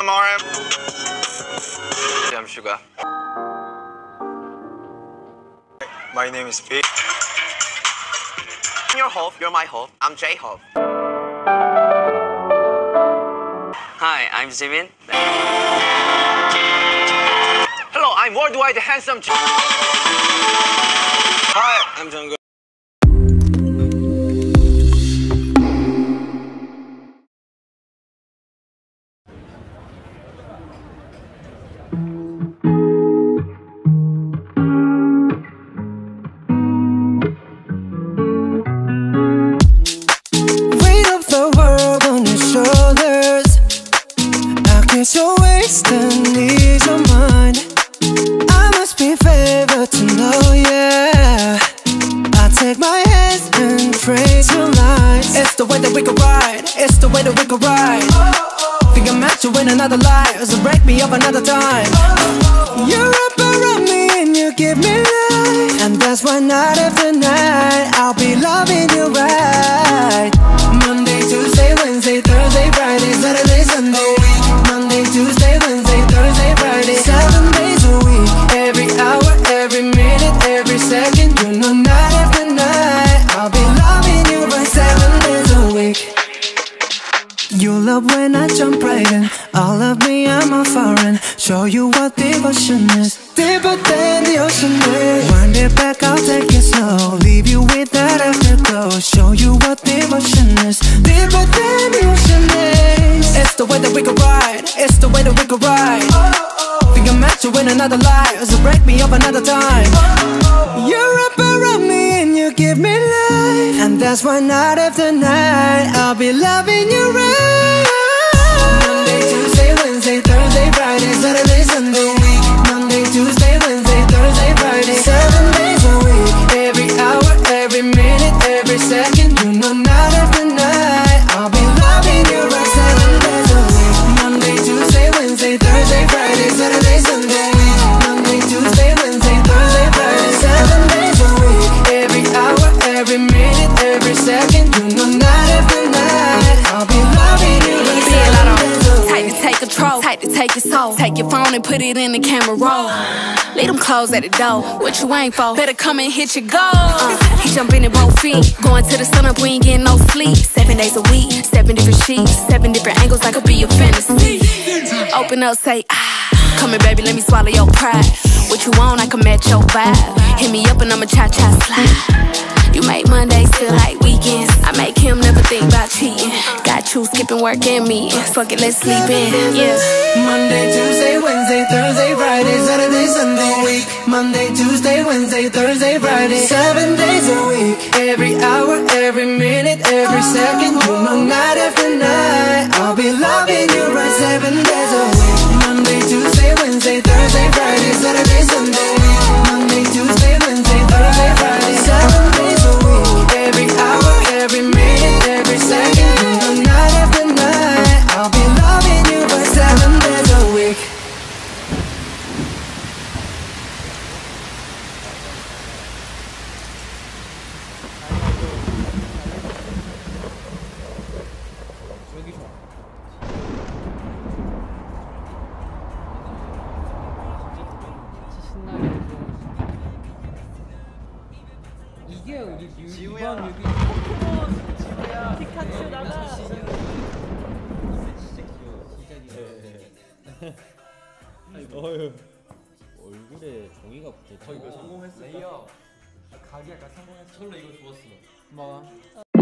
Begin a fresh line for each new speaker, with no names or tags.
I'm Sugar.
My name is P.
I'm your host, you're my host. I'm J-Hope. Hi, I'm Jimin. Hello, I'm worldwide handsome.
Hi, I'm Jungkook.
You're wasting ease of mind. I must be favored to know, yeah. I take my hands and praise your lines. It's the way that we can ride. It's the way that we can ride. Think I'm meant to win another life, so break me up another time. You're up around me and you give me life, and that's why night after night I'll be loving you right. Monday, Tuesday, Wednesday, Thursday, Friday, Saturday, Sunday. Monday, Tuesday, Wednesday, Thursday, Friday, 7 days a week. Every hour, every minute, every second. You know night after night I'll be loving you right 7 days a week. You love when I jump right in. All of me, I'm a foreign. Show you what devotion is. Deeper than the ocean is. Wind it back, I'll take it slow. Leave you with that afterglow. Show you what devotion is. Deeper than the ocean is. It's the way that we can ride. It's the way that we can ride. Think I'm meant to win another life, so break me up another time. You're up around me and you give me life, and that's why night after night I'll be loving you right. Monday, Tuesday, Wednesday, Thursday, Friday, Saturday, Sunday. Monday, Tuesday, Wednesday, Thursday, Friday, 7 days a week. Every hour, every minute, every second. You know night after night I'll be loving you right 7 days a week. Monday, Tuesday, Wednesday, Thursday, Friday, Saturday, Sunday. Monday, Tuesday, Wednesday, Thursday, Friday, 7 days a week. Every hour, every minute, every second. You know night after night I'll be loving you right 7 days a week.
Tight to take control, tight to take your soul. Take your phone and put it in the camera roll. Leave them clothes at the door. What you ain't for? Better come and hit your goal. He jumping in both feet. Going to the sun up, we ain't getting no sleep. 7 days a week, 7 different sheets, 7 different angles, that could be your fantasy. Open up, say ah. Come here, baby, let me swallow your pride. What you want, I can match your vibe. Hit me up and I'ma cha-cha slide. You make Mondays feel like weekends. I make him never think about cheating. Got you skipping work and meeting. Fuck it, let's sleep in, yeah.
Monday, Tuesday, Wednesday, Thursday, Friday, Saturday, Sunday week. Monday, Tuesday, Wednesday, Thursday, Friday, 7 days a week. Every hour, every minute, every second. You know night after night I'll be loving you right 7 days a week. Monday, Tuesday, Wednesday, Thursday, Friday, Saturday, Sunday. Monday, Tuesday, Wednesday, Thursday, Friday, 7 days a week. Every hour, every minute, every second. You know night after night I'll be loving you right 7 days a week.
이게 우리
지우야.
이번 여기 포켓몬 지우야. 피카츄 나가. 진짜 귀여워. 시작이야. 얼굴에 종이가 붙어.
이거 성공했어. 레이어. 가게 약간 성공했어.
철로 이거 좋았어. 뭐?